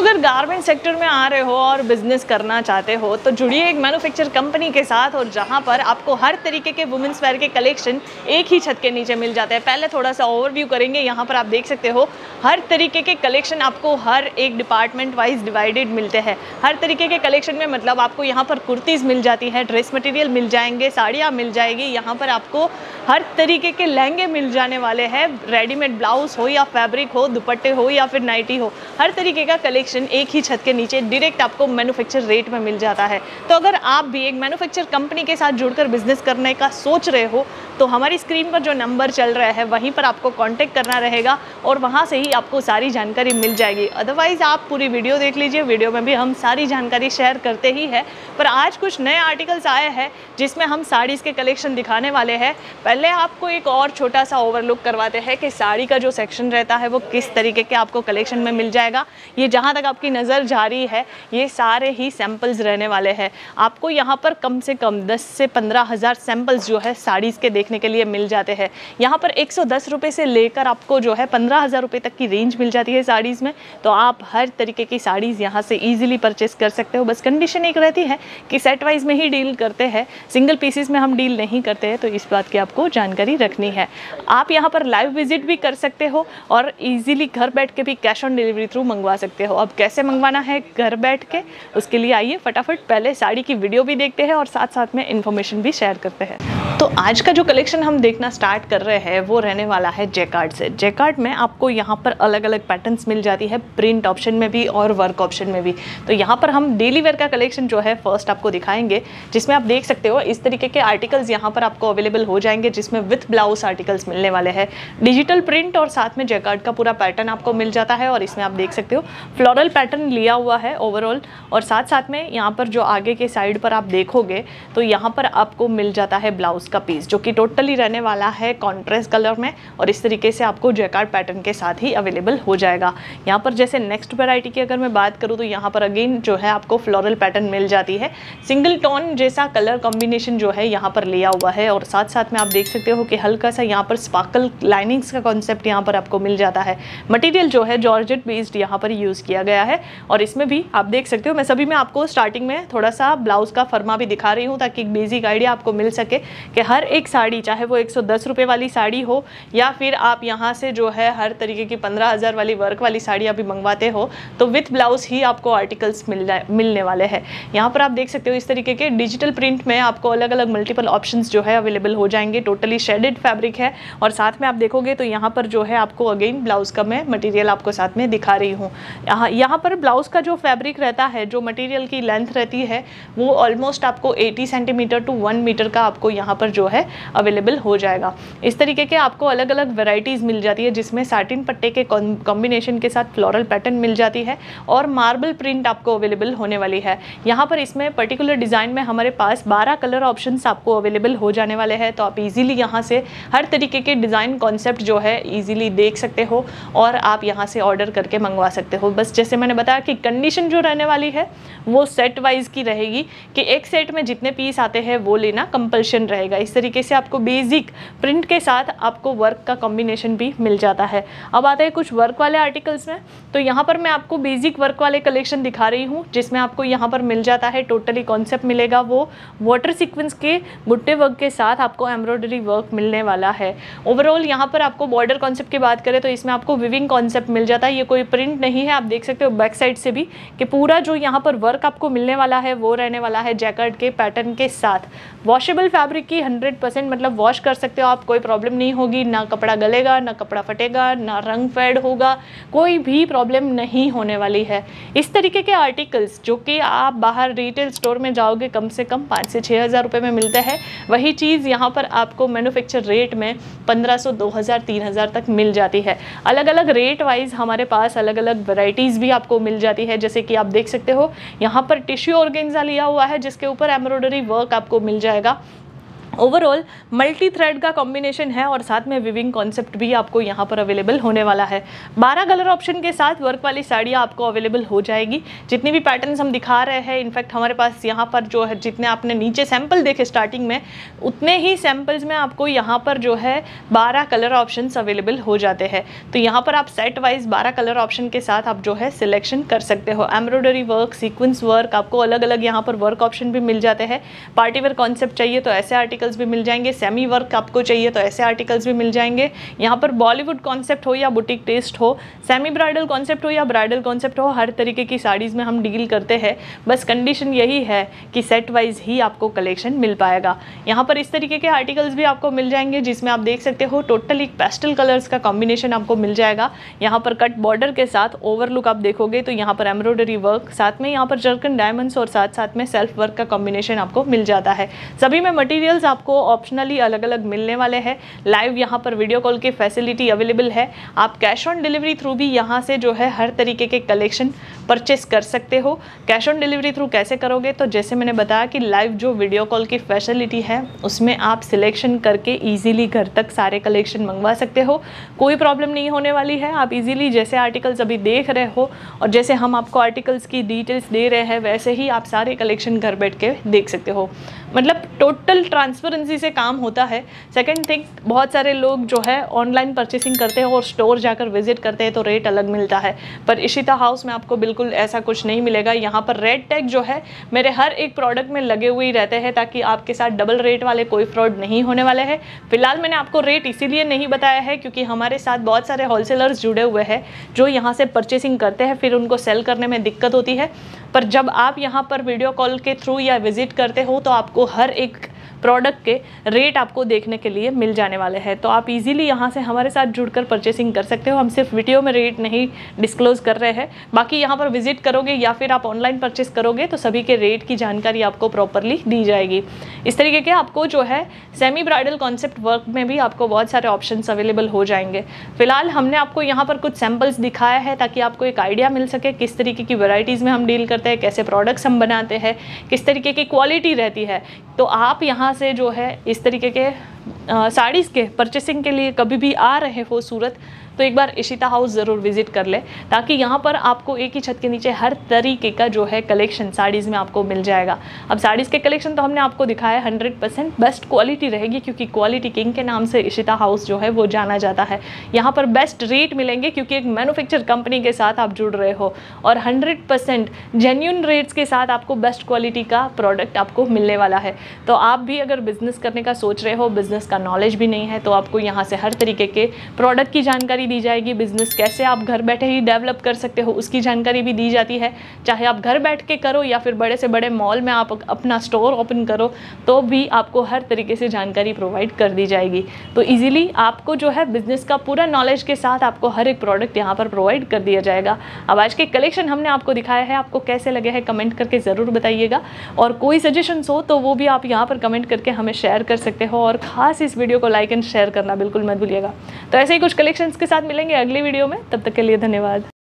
अगर garment sector में आ रहे हो और बिजनेस करना चाहते हो तो जुड़िए एक मैन्युफैक्चर कंपनी के साथ, और जहां पर आपको हर तरीके के वुमेन्स वेयर के कलेक्शन एक ही छत के नीचे मिल जाते हैं। पहले थोड़ा सा ओवरव्यू करेंगे। यहां पर आप देख सकते हो हर तरीके के कलेक्शन आपको हर एक डिपार्टमेंट वाइज डिवाइडेड मिलते हैं। हर तरीके के कलेक्शन में मतलब आपको यहाँ पर कुर्तीज़ मिल जाती है, ड्रेस मटेरियल मिल जाएंगे, साड़ियाँ मिल जाएगी। यहाँ पर आपको हर तरीके के लहंगे मिल जाने वाले हैं, रेडीमेड ब्लाउज हो या फैब्रिक हो, दुपट्टे हो या फिर नाइटी हो, हर तरीके का कलेक्शन एक ही छत के नीचे डायरेक्ट आपको मैन्युफैक्चर रेट में मिल जाता है। तो अगर आप भी एक मैन्युफैक्चर कंपनी के साथ जुड़कर बिजनेस करने का सोच रहे हो तो हमारी स्क्रीन पर जो नंबर चल रहा है वहीं पर आपको कांटेक्ट करना रहेगा और वहां से ही आपको सारी जानकारी मिल जाएगी। अदरवाइज आप पूरी वीडियो देख लीजिए, वीडियो में भी हम सारी जानकारी शेयर करते ही है। पर आज कुछ नए आर्टिकल्स आए हैं जिसमें हम साड़ीज़ के कलेक्शन दिखाने वाले हैं। पहले आपको एक और छोटा सा ओवरलुक करवाते हैं कि साड़ी का जो सेक्शन रहता है वो किस तरीके के आपको कलेक्शन में मिल जाएगा। ये जहाँ तक आपकी नज़र जा रही है ये सारे ही सैम्पल्स रहने वाले हैं। आपको यहाँ पर कम से कम 10 से 15 हज़ार सैम्पल्स जो है साड़ीज़ के देखने के लिए मिल जाते हैं। यहाँ पर 110 रुपये से लेकर आपको जो है 15,000 रुपये तक की रेंज मिल जाती है साड़ीज़ में। तो आप हर तरीके की साड़ीज़ यहाँ से ईजिली परचेस कर सकते हो। बस कंडीशन एक रहती है कि सेट वाइज में ही डील करते हैं, सिंगल पीसेस में हम डील नहीं करते हैं, तो इस बात की आपको जानकारी रखनी है। आप यहाँ पर लाइव विजिट भी कर सकते हो और इजीली घर बैठ के भी कैश ऑन डिलीवरी थ्रू मंगवा सकते हो। अब कैसे मंगवाना है घर बैठ के, उसके लिए आइए फटाफट पहले साड़ी की वीडियो भी देखते हैं और साथ साथ में इन्फॉर्मेशन भी शेयर करते हैं। तो आज का जो कलेक्शन हम देखना स्टार्ट कर रहे हैं वो रहने वाला है जैकार्ड से। जैकार्ड में आपको यहाँ पर अलग अलग पैटर्न्स मिल जाती है, प्रिंट ऑप्शन में भी और वर्क ऑप्शन में भी। तो यहाँ पर हम डेली वेयर का कलेक्शन जो है फर्स्ट आपको दिखाएंगे, जिसमें आप देख सकते हो इस तरीके के आर्टिकल्स यहाँ पर आपको अवेलेबल हो जाएंगे, जिसमें विथ ब्लाउज आर्टिकल्स मिलने वाले हैं। डिजिटल प्रिंट और साथ में जैकार्ड का पूरा पैटर्न आपको मिल जाता है और इसमें आप देख सकते हो फ्लोरल पैटर्न लिया हुआ है ओवरऑल। और साथ साथ में यहाँ पर जो आगे के साइड पर आप देखोगे तो यहाँ पर आपको मिल जाता है ब्लाउज का पीस, जो कि टोटली रहने वाला है कॉन्ट्रास्ट कलर में और इस तरीके से आपको जैकार्ड पैटर्न के साथ ही अवेलेबल हो जाएगा। यहाँ पर जैसे नेक्स्ट वैरायटी की अगर मैं बात करूँ तो यहाँ पर अगेन जो है आपको फ्लोरल पैटर्न मिल जाती है, सिंगल टोन जैसा कलर कॉम्बिनेशन जो है यहाँ पर लिया हुआ है। और साथ साथ में आप देख सकते हो कि हल्का सा यहाँ पर स्पार्कल लाइनिंग्स का कॉन्सेप्ट यहाँ पर आपको मिल जाता है। मटेरियल जो है जॉर्जेट बेस्ड यहाँ पर यूज़ किया गया है और इसमें भी आप देख सकते हो, मैं सभी में आपको स्टार्टिंग में थोड़ा सा ब्लाउज का फर्मा भी दिखा रही हूँ ताकि एक बेसिक आइडिया आपको मिल सके कि हर एक साड़ी, चाहे वो 110 रुपये वाली साड़ी हो या फिर आप यहाँ से जो है हर तरीके की 15,000 वाली वर्क वाली साड़ी अभी मंगवाते हो तो विथ ब्लाउज ही आपको आर्टिकल्स मिलने वाले हैं। यहाँ पर आप देख सकते हो इस तरीके के डिजिटल प्रिंट में आपको अलग अलग मल्टीपल ऑप्शंस जो है अवेलेबल हो जाएंगे। टोटली शेडेड फैब्रिक है और साथ में आप देखोगे तो यहाँ पर जो है आपको अगेन ब्लाउज का मैं मटेरियल आपको साथ में दिखा रही हूँ। यहाँ पर ब्लाउज का जो फैब्रिक रहता है, जो मटेरियल की लेंथ रहती है वो ऑलमोस्ट आपको 80 सेंटीमीटर टू 1 मीटर का आपको यहाँ पर जो है अवेलेबल हो जाएगा। इस तरीके के आपको अलग अलग वेराइटीज़ मिल जाती है, जिसमें साटिन पट्टे के कॉम्बिनेशन के साथ फ्लोरल पैटर्न मिल जाती है और मार्बल प्रिंट आपको अवेलेबल होने वाली है। यहाँ पर इसमें पर्टिकुलर डिज़ाइन में हमारे पास 12 कलर ऑप्शंस आपको अवेलेबल हो जाने वाले हैं। तो आप इजीली यहाँ से हर तरीके के डिज़ाइन कॉन्सेप्ट जो है इजीली देख सकते हो और आप यहाँ से ऑर्डर करके मंगवा सकते हो। बस जैसे मैंने बताया कि कंडीशन जो रहने वाली है वो सेट वाइज की रहेगी कि एक सेट में जितने पीस आते हैं वो लेना कंपल्शन रहेगा। इस तरीके से आपको बेसिक प्रिंट के साथ आपको वर्क का कॉम्बिनेशन भी मिल जाता है। अब आता है कुछ वर्क वाले आर्टिकल्स में, तो यहाँ पर मैं आपको बेसिक वर्क वाले कलेक्शन दिखा रही हूँ, जिसमें आपको यहाँ पर मिल जाता है टोटली कॉन्सेप्ट मिलेगा वो वाटर सीक्वेंस के बुट्टे वर्क के साथ आपको एम्ब्रॉयडरी वर्क मिलने वाला है। ओवरऑल यहाँ पर आपको बॉर्डर कॉन्सेप्ट की बात करें तो इसमें आपको विविंग कॉन्सेप्ट मिल जाता है। ये कोई प्रिंट नहीं है, आप देख सकते हो बैक साइड से भी कि पूरा जो यहाँ पर वर्क आपको मिलने वाला है वो रहने वाला है जैकार्ड के पैटर्न के साथ। वॉशेबल फैब्रिक की 100% मतलब वॉश कर सकते हो आप, कोई प्रॉब्लम नहीं होगी, ना कपड़ा गलेगा, ना कपड़ा फटेगा, ना रंग फेड होगा, कोई भी प्रॉब्लम नहीं होने वाली है। इस तरीके के आर्टिकल्स जो कि आप बाहर रिटेल स्टोर में जाओगे कम से कम 5 से 6 हज़ार रुपये में मिलते हैं, वही चीज़ यहाँ पर आपको मैन्युफैक्चर रेट में 1500, 2000, 3000 तक मिल जाती है। अलग अलग रेट वाइज हमारे पास अलग अलग वैरायटीज़ भी आपको मिल जाती है। जैसे कि आप देख सकते हो यहाँ पर टिश्यू ऑर्गेन्जा लिया हुआ है जिसके ऊपर एम्ब्रॉयडरी वर्क आपको मिल जाएगा ओवरऑल मल्टी थ्रेड का कॉम्बिनेशन है और साथ में विविंग कॉन्सेप्ट भी आपको यहाँ पर अवेलेबल होने वाला है। 12 कलर ऑप्शन के साथ वर्क वाली साड़ियाँ आपको अवेलेबल हो जाएगी। जितनी भी पैटर्न्स हम दिखा रहे हैं, इनफैक्ट हमारे पास यहाँ पर जो है जितने आपने नीचे सैंपल देखे स्टार्टिंग में, उतने ही सैंपल्स में आपको यहाँ पर जो है 12 कलर ऑप्शन अवेलेबल हो जाते हैं। तो यहाँ पर आप सेट वाइज 12 कलर ऑप्शन के साथ आप जो है सिलेक्शन कर सकते हो। एम्ब्रॉयडरी वर्क, सीक्वेंस वर्क, आपको अलग अलग यहाँ पर वर्क ऑप्शन भी मिल जाते हैं। पार्टी वेयर कॉन्सेप्ट चाहिए तो ऐसे आर्टिकल्स भी मिल जाएंगे। सेमी वर्क आपको चाहिए तो ऐसे आर्टिकल्स भी मिल जाएंगे। यहाँ पर बॉलीवुड कॉन्सेप्ट हो या बुटीक टेस्ट हो, सेमी ब्राइडल कॉन्सेप्ट हो या ब्राइडल कॉन्सेप्ट हो, हर तरीके की साड़ीज़ में हम डील करते हैं। बस कंडीशन यही है कि सेट वाइज ही आपको कलेक्शन मिल पाएगा। यहाँ पर इस तरीके के आर्टिकल्स भी आपको मिल जाएंगे जिसमें आप देख सकते हो टोटली पेस्टल कलर्स का कॉम्बिनेशन आपको मिल जाएगा। यहाँ पर कट बॉर्डर के साथ ओवरलुक आप देखोगे तो यहाँ पर एम्ब्रॉयडरी वर्क, साथ में यहाँ पर जर्कन डायमंड्स और साथ साथ में सेल्फ वर्क का कॉम्बिनेशन आपको मिल जाता है। सभी में मटेरियल्स आपको ऑप्शनली अलग अलग मिलने वाले हैं। लाइव यहाँ पर वीडियो कॉल की फैसिलिटी अवेलेबल है। आप कैश ऑन डिलीवरी थ्रू भी यहाँ से जो है हर तरीके के कलेक्शन परचेस कर सकते हो। कैश ऑन डिलीवरी थ्रू कैसे करोगे, तो जैसे मैंने बताया कि लाइव जो वीडियो कॉल की फैसिलिटी है उसमें आप सिलेक्शन करके इजीली घर तक सारे कलेक्शन मंगवा सकते हो। कोई प्रॉब्लम नहीं होने वाली है। आप इजीली जैसे आर्टिकल्स अभी देख रहे हो और जैसे हम आपको आर्टिकल्स की डिटेल्स दे रहे हैं वैसे ही आप सारे कलेक्शन घर बैठ के देख सकते हो। मतलब टोटल ट्रांसपेरेंसी से काम होता है। सेकंड थिंग, बहुत सारे लोग जो है ऑनलाइन परचेसिंग करते हैं और स्टोर जाकर विजिट करते हैं तो रेट अलग मिलता है, पर इशिता हाउस में आपको बिल्कुल ऐसा कुछ नहीं मिलेगा। यहाँ पर रेट टैग जो है मेरे हर एक प्रोडक्ट में लगे हुए ही रहते हैं ताकि आपके साथ डबल रेट वाले कोई फ्रॉड नहीं होने वाले हैं। फिलहाल मैंने आपको रेट इसीलिए नहीं बताया है क्योंकि हमारे साथ बहुत सारे होलसेलर्स जुड़े हुए हैं जो यहाँ से परचेसिंग करते हैं, फिर उनको सेल करने में दिक्कत होती है। पर जब आप यहाँ पर वीडियो कॉल के थ्रू या विजिट करते हो तो आपको हर एक प्रोडक्ट के रेट आपको देखने के लिए मिल जाने वाले हैं। तो आप इजीली यहाँ से हमारे साथ जुड़कर परचेसिंग कर सकते हो। हम सिर्फ वीडियो में रेट नहीं डिस्क्लोज कर रहे हैं, बाकी यहाँ पर विजिट करोगे या फिर आप ऑनलाइन परचेस करोगे तो सभी के रेट की जानकारी आपको प्रॉपरली दी जाएगी। इस तरीके के आपको जो है सेमी ब्राइडल कॉन्सेप्ट वर्क में भी आपको बहुत सारे ऑप्शंस अवेलेबल हो जाएंगे। फिलहाल हमने आपको यहाँ पर कुछ सैम्पल्स दिखाया है ताकि आपको एक आइडिया मिल सके किस तरीके की वेराइटीज़ में हम डील करते हैं, कैसे प्रोडक्ट्स हम बनाते हैं, किस तरीके की क्वालिटी रहती है। तो आप यहाँ से जो है इस तरीके के साड़ीज़ के परचेसिंग के लिए कभी भी आ रहे हो सूरत तो एक बार इशिता हाउस ज़रूर विजिट कर ले ताकि यहाँ पर आपको एक ही छत के नीचे हर तरीके का जो है कलेक्शन साड़ीज़ में आपको मिल जाएगा। अब साड़ीज़ के कलेक्शन तो हमने आपको दिखाया 100% बेस्ट क्वालिटी रहेगी क्योंकि क्वालिटी किंग के नाम से इशिता हाउस जो है वो जाना जाता है। यहाँ पर बेस्ट रेट मिलेंगे क्योंकि एक मैन्युफैक्चर कंपनी के साथ आप जुड़ रहे हो और 100% जेन्युइन रेट्स के साथ आपको बेस्ट क्वालिटी का प्रोडक्ट आपको मिलने वाला है। तो आप भी अगर बिजनेस करने का सोच रहे हो, बिजनेस का नॉलेज भी नहीं है, तो आपको यहाँ से हर तरीके के प्रोडक्ट की जानकारी दी जाएगी। बिजनेस कैसे आप घर बैठे ही डेवलप कर सकते हो उसकी जानकारी भी दी जाती है। चाहे आप घर बैठ के करो या फिर बड़े से बड़े मॉल में आप अपना स्टोर ओपन करो तो भी आपको हर तरीके से जानकारी प्रोवाइड कर दी जाएगी। तो इजीली आपको जो है बिजनेस का पूरा नॉलेज के साथ आपको हर एक प्रोडक्ट यहाँ पर प्रोवाइड कर दिया जाएगा। अब आज के कलेक्शन हमने आपको दिखाया है, आपको कैसे लगे हैं कमेंट करके ज़रूर बताइएगा और कोई सजेशंस हो तो वो भी आप यहाँ पर कमेंट करके हमें शेयर कर सकते हो और खास इस वीडियो को लाइक एंड शेयर करना बिल्कुल मत भूलिएगा। तो ऐसे ही कुछ कलेक्शंस के साथ मिलेंगे अगली वीडियो में, तब तक के लिए धन्यवाद।